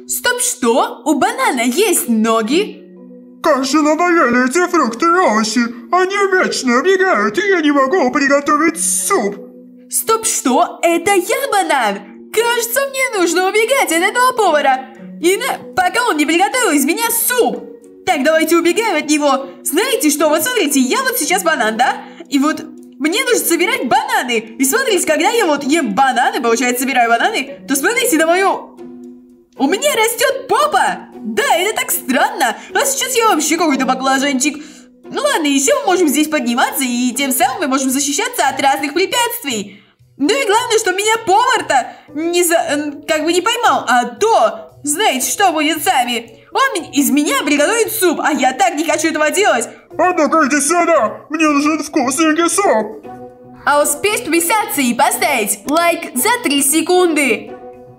Стоп, что? У банана есть ноги? Как же надоели эти фрукты и овощи! Они вечно убегают, и я не могу приготовить суп! Стоп, что? Это я банан! Кажется, мне нужно убегать от этого повара! Пока он не приготовил из меня суп! Так, давайте убегаем от него! Знаете что, вот смотрите, я вот сейчас банан, да? И вот мне нужно собирать бананы! И смотрите, когда я вот ем бананы, получается, собираю бананы, то смотрите на мою... У меня растет попа! Да, это так странно! А сейчас я вообще какой-то баклажанчик. Ну ладно, еще мы можем здесь подниматься, и тем самым мы можем защищаться от разных препятствий. Ну и главное, что меня повар-то не поймал. А то, знаете, что будет с вами? Он из меня приготовит суп, а я так не хочу этого делать. А ну-ка иди сюда! Мне нужен вкусненький суп! А успеешь подписаться и поставить лайк за 3 секунды.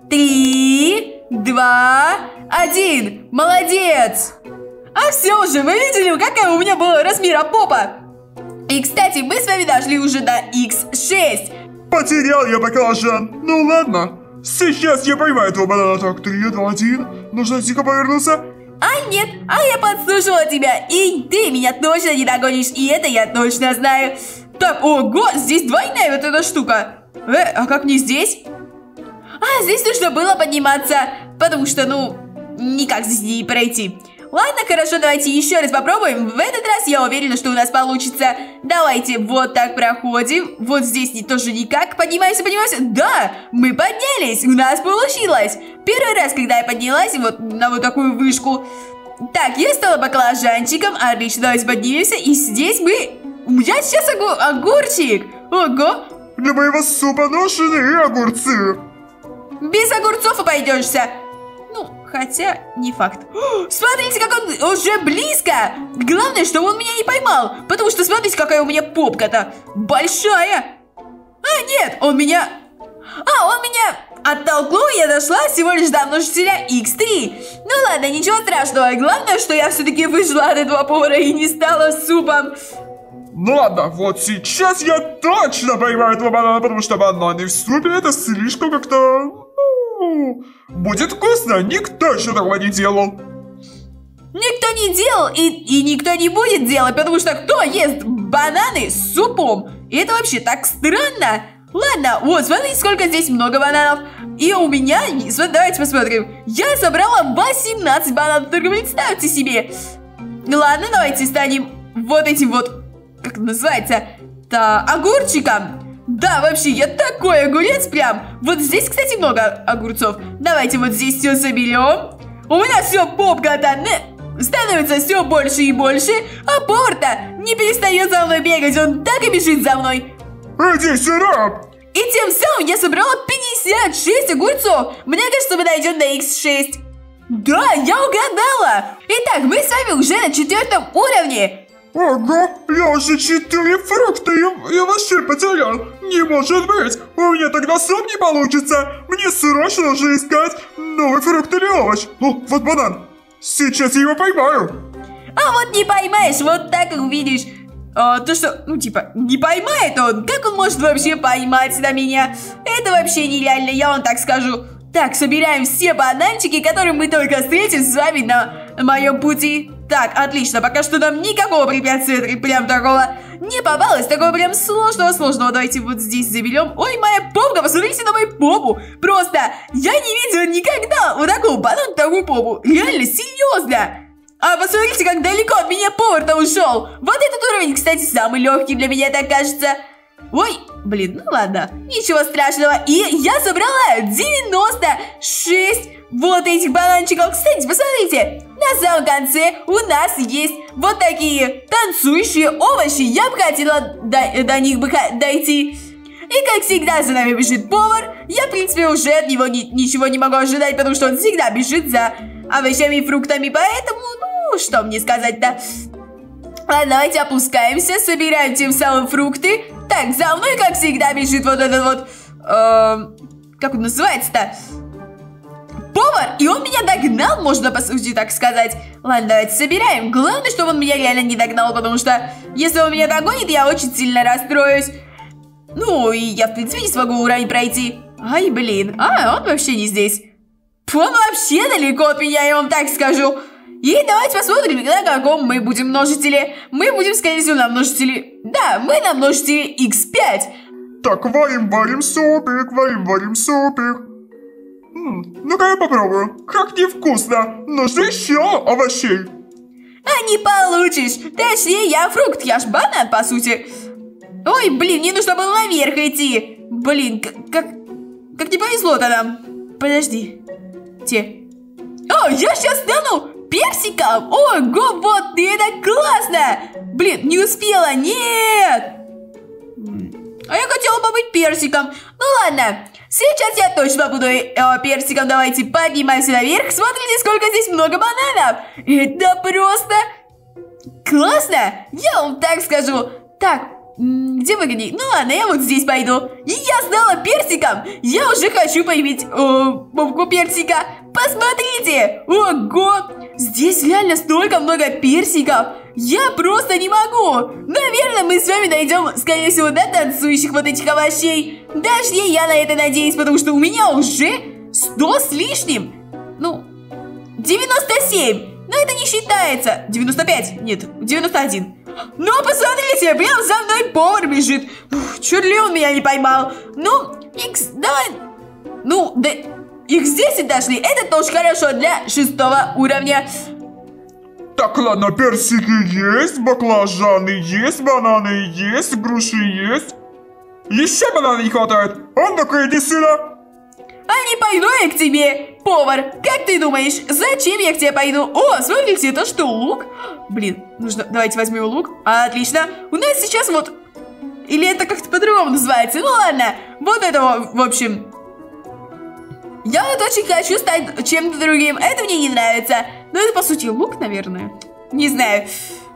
3, 2, 1. Молодец! А все уже, вы видели, какая у меня была размера попа? И, кстати, мы с вами дошли уже до X6. Потерял я баклажан. Ну ладно. Сейчас я поймаю этого банана. Так, 3, 2, 1. Нужно тихо повернуться. А нет, я подслушала тебя. И ты меня точно не догонишь. И это я точно знаю. Так, ого, здесь двойная вот эта штука. А как не здесь? Здесь нужно было подниматься. Потому что, никак здесь не пройти. Ладно, хорошо, давайте еще раз попробуем. В этот раз я уверена, что у нас получится. Давайте вот так проходим. Вот здесь тоже никак. Поднимаемся, поднимаемся. Да, мы поднялись. У нас получилось. Первый раз, когда я поднялась вот на вот такую вышку. Так, я стала баклажанчиком. Отлично, давайте поднимемся. И здесь мы... У меня сейчас огурчик. Ого. Для моего супа нужны огурцы. Без огурцов обойдешься. Хотя, не факт. Смотрите, как он уже близко. Главное, что он меня не поймал. Потому что смотрите, какая у меня попка-то большая. Нет, он меня оттолкнул, я дошла всего лишь до множителя X3. Ну ладно, ничего страшного. Главное, что я все-таки вышла от этого повара и не стала супом. Ну ладно, вот сейчас я точно поймаю этого банана, потому что бананы в супе это слишком как-то... Будет вкусно, никто еще такого не делал. Никто не делал и никто не будет делать, потому что кто ест бананы с супом? И это вообще так странно. Ладно, вот, смотрите, сколько здесь много бананов. И у меня, давайте посмотрим. Я собрала 18 бананов, только представьте себе. Ладно, давайте станем вот этим вот, как это называется, огурчиком. Да, вообще, я такой огурец прям. Вот здесь, кстати, много огурцов. Давайте вот здесь все соберем. У меня все попка-то становится все больше и больше. А повар-то не перестает за мной бегать. Он так и бежит за мной. Иди сюда. И тем самым я собрала 56 огурцов. Мне кажется, мы дойдем до X6. Да, я угадала. Итак, мы с вами уже на 4-м уровне. Ого, я уже 4 фрукта и вообще потерял. Не может быть, у меня тогда суп не получится. Мне срочно нужно искать новый фрукт или овощ. О, вот банан. Сейчас я его поймаю. А вот не поймаешь, вот так и увидишь. То что, не поймает он. Как он может вообще поймать на меня? Это вообще нереально, я вам так скажу. Так, собираем все бананчики, которые мы только встретим с вами на моем пути. Так, отлично, пока что нам никакого препятствия прям такого не попалось, такого прям сложного. Давайте вот здесь заберем. Ой, моя попка, посмотрите на мою попу. Просто я не видела никогда вот такого банана, такую попу. Реально, серьезно. А посмотрите, как далеко от меня повар-то ушел. Вот этот уровень, кстати, самый легкий для меня, так кажется. Ой, блин, ну ладно, ничего страшного. И я собрала 96 вот этих бананчиков. Кстати, посмотрите, на самом конце у нас есть вот такие танцующие овощи. Я бы хотела до них дойти. И как всегда за нами бежит повар. Я, в принципе, уже от него ничего не могу ожидать, потому что он всегда бежит за овощами и фруктами. Поэтому, что мне сказать-то? Ладно, давайте опускаемся, собираем тем самым фрукты. Так, за мной, как всегда, бежит вот этот вот... как он называется-то? Повар, и он меня догнал, можно по сути так сказать. Ладно, давайте собираем. Главное, чтобы он меня реально не догнал, потому что если он меня догонит, я очень сильно расстроюсь. Ну, и я, в принципе, не смогу уровень пройти. Ай, блин, он вообще не здесь. Он вообще далеко от меня, я вам так скажу. И давайте посмотрим, на каком мы будем множителе. Мы будем, скорее всего, на множителе... Да, мы на множителе x5. Так, варим супик, варим супик. Ну-ка я попробую. Как невкусно. Нужно еще овощей. А не получишь. Точнее, я фрукт, я ж банан, по сути. Ой, блин, мне нужно было наверх идти. Блин, как не повезло-то нам. Подожди. О, я сейчас стану персиком. Ого, вот это классно. Блин, не успела, нет. А я хотела бы быть персиком. Ну ладно, сейчас я точно буду персиком. Давайте поднимаемся наверх. Смотрите, сколько здесь много бананов. Это просто классно. Я вам так скажу. Так, где выгодней? Ну ладно, я вот здесь пойду. И я стала персиком. Я уже хочу поиметь попку персика. Посмотрите. Ого. Здесь реально столько много персиков. Я просто не могу. Наверное, мы с вами найдем, скорее всего, до танцующих вот этих овощей. Даже я на это надеюсь, потому что у меня уже 100 с лишним. Ну, 97. Но это не считается. 95. Нет, 91. Ну, посмотрите, прям за мной повар бежит. Чуть ли он меня не поймал. Ну, давай. Ну, да, X10 дошли. Это тоже хорошо для 6-го уровня. Так, ладно, персики есть, баклажаны есть, бананы есть, груши есть. Еще банана не хватает. Ну-ка, иди сюда. А не пойду я к тебе, повар. Как ты думаешь, зачем я к тебе пойду? О, смотрите, это что, лук? Блин, нужно... Давайте возьмем лук. Отлично. У нас сейчас вот... Или это как-то по-другому называется? Ну ладно. Вот это, в общем... Я вот очень хочу стать чем-то другим. Это мне не нравится. Но это, по сути, лук, наверное. Не знаю.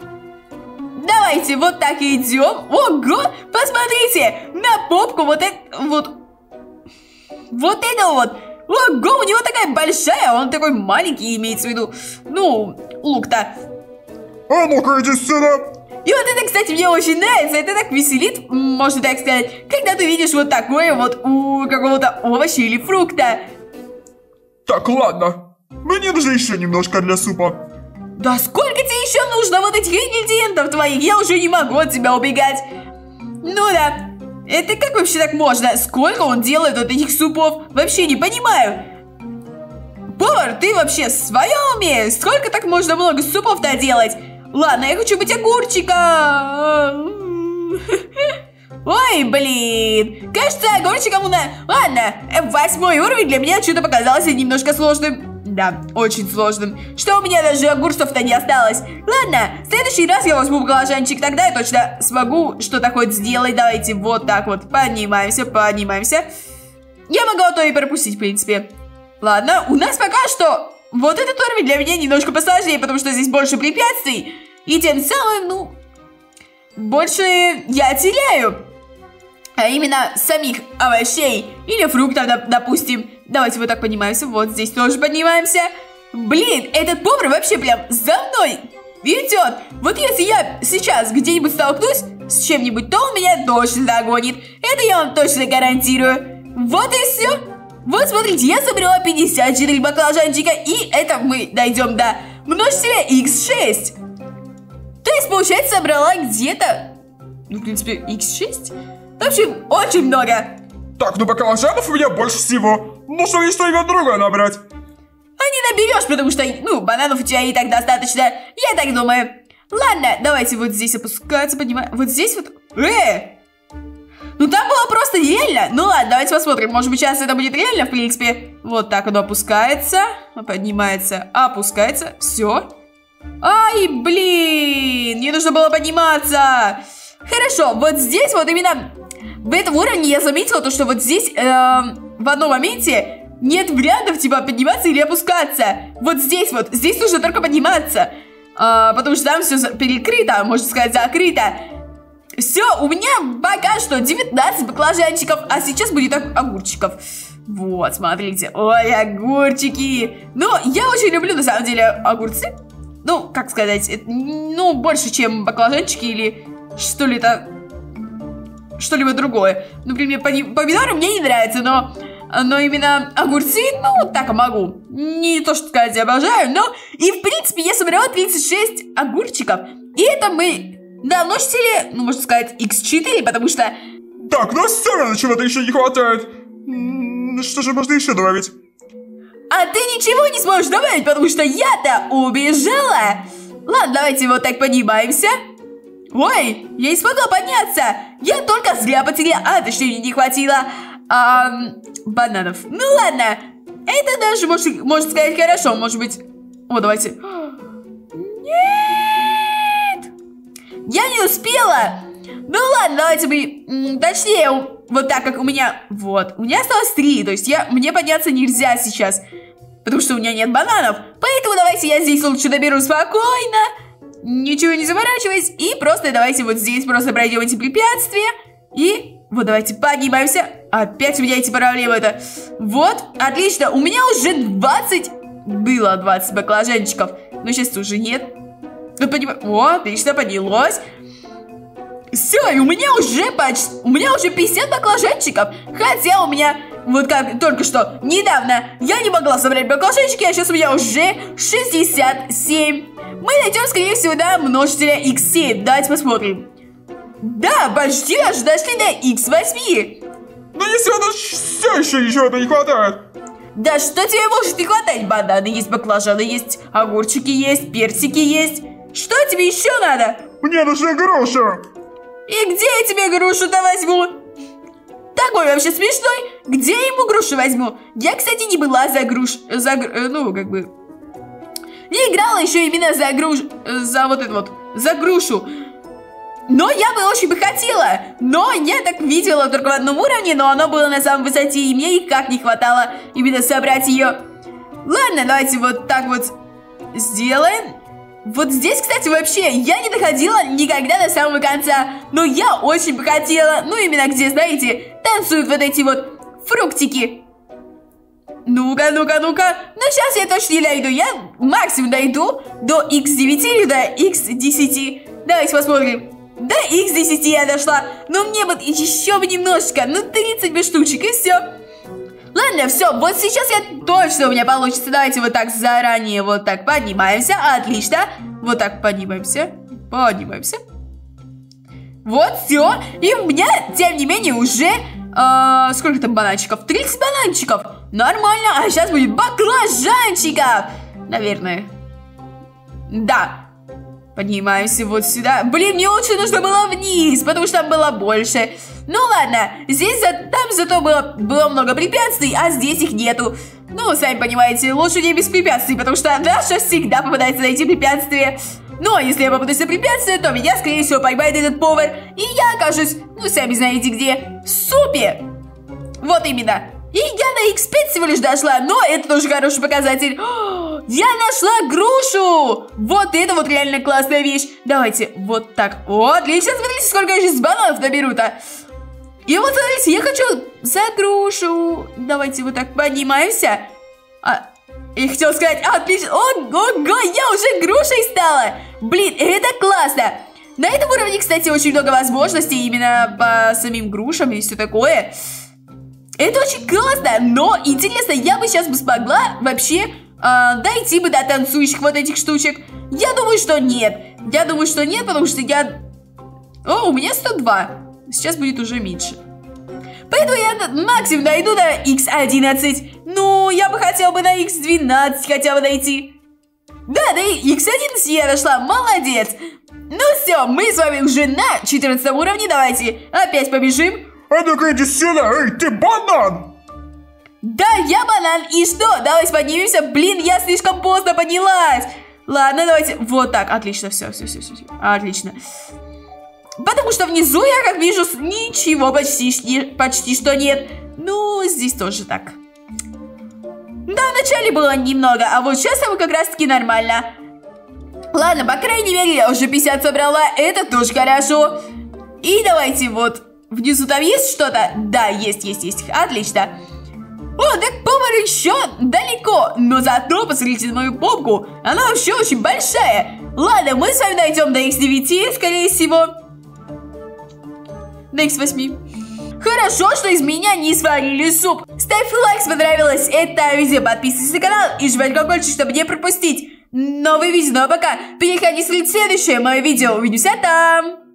Давайте вот так и идем. Ого! Посмотрите! На попку вот это... Вот это вот. Ого, у него такая большая, он такой маленький, имеется в виду. Ну, лук-то. А ну-ка, иди сюда. И вот это, кстати, мне очень нравится. Это так веселит, можно так сказать, когда ты видишь вот такое вот у какого-то овоща или фрукта. Так, ладно. Мне нужно еще немножко для супа. Да сколько тебе еще нужно вот этих ингредиентов твоих? Я уже не могу от тебя убегать. Ну да. Это как вообще так можно? Сколько он делает вот этих супов? Вообще не понимаю. Повар, ты вообще в своем уме? Сколько так можно много супов-то делать? Ладно, я хочу быть огурчиком. Ой, блин. Кажется, огурчиком у нас... Ладно, 8-й уровень для меня что-то показался немножко сложным. Да, очень сложным. Что у меня даже огурцов-то не осталось. Ладно, в следующий раз я возьму баклажанчик, тогда я точно смогу что-то хоть сделать. Давайте вот так вот поднимаемся, поднимаемся. Я могла то и пропустить, в принципе. Ладно, у нас пока что вот этот уровень для меня немножко посложнее, потому что здесь больше препятствий. И тем самым, ну, больше я теряю. А именно самих овощей или фруктов, допустим. Давайте вот так поднимаемся. Вот здесь тоже поднимаемся. Блин, этот повар вообще прям за мной идет. Вот если я сейчас где-нибудь столкнусь с чем-нибудь, то он меня точно догонит. Это я вам точно гарантирую. Вот и все. Вот смотрите, я собрала 54 баклажанчика. И это мы дойдем до множителя x6. То есть, получается, собрала где-то, ну, в принципе, x6. В общем, очень много. Так, ну баклажанов у меня больше всего. Нужно ли что-нибудь другое набрать? А не наберешь, потому что, ну, бананов у тебя и так достаточно. Я так думаю. Ладно, давайте вот здесь опускаться, поднимаем. Вот здесь вот... Ну там было просто нереально. Ну ладно, давайте посмотрим. Может быть, сейчас это будет реально, в принципе. Вот так оно опускается, поднимается, опускается. Все. Ай, блин, мне нужно было подниматься. Хорошо, вот здесь вот именно... В этом уровне я заметила то, что вот здесь в одном моменте нет вариантов типа подниматься или опускаться. Вот здесь нужно только подниматься, потому что там все перекрыто, можно сказать, закрыто. Все, у меня пока что 19 баклажанчиков, а сейчас будет огурчиков. Вот, смотрите, ой, огурчики. Ну, я очень люблю на самом деле огурцы. Ну, как сказать, ну, больше, чем баклажанчики или что ли это... Что-либо другое. Например, помидоры мне не нравятся, но но именно огурцы, ну, так и могу. Не то, что сказать, обожаю, но... И, в принципе, я собрала 36 огурчиков. И это мы давно чтили, ну, можно сказать, x4, потому что... Так, ну все равно чего-то еще не хватает. Что же можно еще добавить? А ты ничего не сможешь добавить, потому что я-то убежала. Ладно, давайте вот так поднимаемся. Ой, я не смогла подняться. Я только зря потеряла. А, точнее, мне не хватило бананов. Ну ладно, это даже можно сказать хорошо, может быть. О, давайте. Нет! Я не успела. Ну ладно, давайте мы... Точнее, вот так как у меня... Вот, у меня осталось 3, то есть мне подняться нельзя сейчас. Потому что у меня нет бананов. Поэтому давайте я здесь лучше доберу спокойно. Ничего не заморачиваясь. И просто давайте вот здесь просто пройдем эти препятствия. И вот давайте поднимаемся. Опять у меня эти проблемы-то. Вот, отлично. У меня уже 20... Было 20 баклажанчиков. Но сейчас уже нет. О, отлично, поднялось. Все, и у меня уже почти... У меня уже 50 баклажанчиков. Хотя у меня... Вот как только что, недавно я не могла собрать баклажанчики, а сейчас у меня уже 67. Мы найдем, скорее всего, до множителя x7. Давайте посмотрим. Да, почти аж дошли до x8. Но если у нас все еще ничего-то не хватает. Да что тебе может не хватать? Бананы есть, баклажаны есть, огурчики есть, персики есть. Что тебе еще надо? Мне нужна груша. И где я тебе грушу-то возьму? Такой вообще смешной. Где я ему грушу возьму? Я, кстати, не была за ну, как бы... Не играла еще именно за вот это вот, за грушу. Но я бы очень бы хотела. Но я так видела только в одном уровне, но оно было на самом высоте, и мне никак не хватало именно собрать ее. Ладно, давайте вот так вот сделаем. Вот здесь, кстати, вообще я не доходила никогда до самого конца. Но я очень бы хотела. Ну, именно где, знаете, танцуют вот эти вот фруктики. Ну-ка, ну-ка, ну-ка. Ну, сейчас я точно не дойду. Я максимум дойду до x9 или до x10. Давайте посмотрим. До x10 я дошла. Но мне вот еще бы немножечко. Ну, 30 бы штучек, и все. Ладно, все, вот сейчас я точно у меня получится. Давайте вот так заранее вот так поднимаемся. Отлично. Вот так поднимаемся. Поднимаемся. Вот, все. И у меня, тем не менее, уже... сколько там бананчиков? 30 бананчиков. Нормально. А сейчас будет баклажанчиков. Наверное. Да. Поднимаемся вот сюда. Блин, мне лучше нужно было вниз, потому что там было больше. Ну ладно, здесь там зато было много препятствий, а здесь их нету. Ну, сами понимаете, лучше не без препятствий, потому что Даша всегда попадается на эти препятствия. Но если я попадусь на препятствия, то меня, скорее всего, поймает этот повар. И я окажусь, ну, сами знаете где, в супе. Вот именно. И я на x5 всего лишь дошла, но это тоже хороший показатель. О, я нашла грушу! Вот это вот реально классная вещь. Давайте вот так. О, отлично, смотрите, сколько я сейчас бананов наберу-то. И вот, смотрите, я хочу за грушу. Давайте вот так поднимаемся. Я хотела сказать, отлично. Ого, я уже грушей стала. Блин, это классно. На этом уровне, кстати, очень много возможностей именно по самим грушам и все такое. Это очень классно, но интересно, я бы сейчас бы смогла вообще дойти бы до танцующих вот этих штучек. Я думаю, что нет. Я думаю, что нет, потому что я... О, у меня 102. Сейчас будет уже меньше. Поэтому я максимум дойду до x11. Ну, я бы хотела бы на x12 хотя бы дойти. Да, до x11 я дошла, молодец. Ну все, мы с вами уже на 14 уровне. Давайте опять побежим. А ну-ка иди сюда, эй, ты банан! Да, я банан, и что? Давайте поднимемся. Блин, я слишком поздно поднялась. Ладно, давайте, вот так, отлично, все, отлично. Потому что внизу я, как вижу, ничего почти что нет. Ну, здесь тоже так. Да, вначале было немного, а вот сейчас там как раз-таки нормально. Ладно, по крайней мере, я уже 50 собрала, это тоже хорошо. И давайте вот... Внизу там есть что-то? Да, есть. Отлично. О, так повар еще далеко. Но зато, посмотрите на мою попку. Она вообще очень большая. Ладно, мы с вами дойдем до x9, скорее всего. До x8. Хорошо, что из меня не сварили суп. Ставь лайк, если понравилось это видео, подписывайся на канал и жмать колокольчик, чтобы не пропустить новые видео. Ну а пока переходи смотреть следующее мое видео. Увидимся там.